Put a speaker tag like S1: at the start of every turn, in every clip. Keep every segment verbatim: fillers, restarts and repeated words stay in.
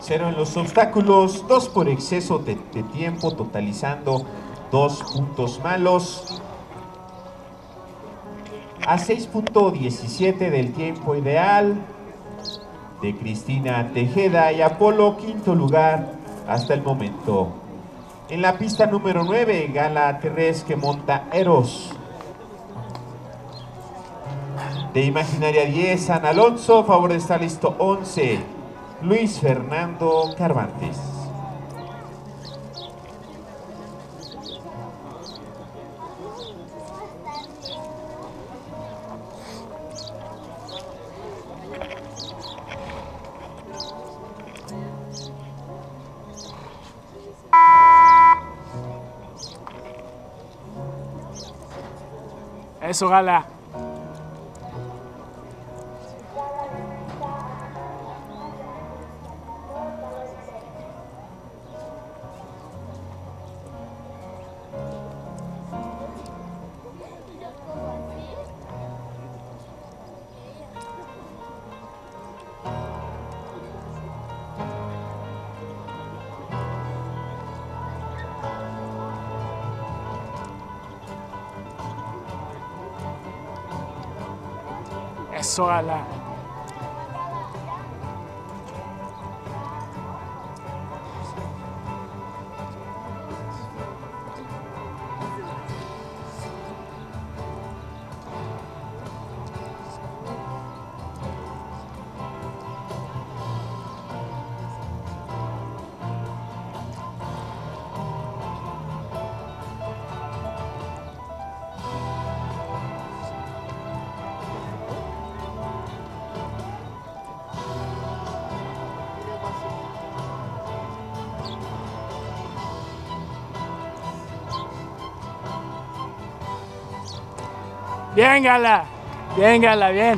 S1: Cero en los obstáculos, dos por exceso de, de tiempo, totalizando dos puntos malos. A seis punto diecisiete del tiempo ideal de Cristina Tejeda y Apolo, quinto lugar hasta el momento. En la pista número nueve, Gala Terrés que monta Eros. De Imaginaria diez, Ana Alonso, favor de estar listo once, Luis Fernando Carvantes.
S2: Eso, Gala. Eso, Gala. Bien, Gala. Bien, Gala, bien.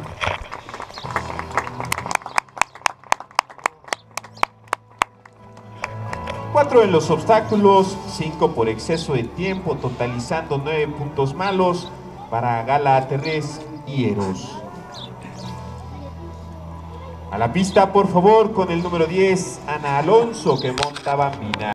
S1: Cuatro en los obstáculos, cinco por exceso de tiempo, totalizando nueve puntos malos para Gala Terrés y Eros. A la pista, por favor, con el número diez, Ana Alonso, que monta Bambina.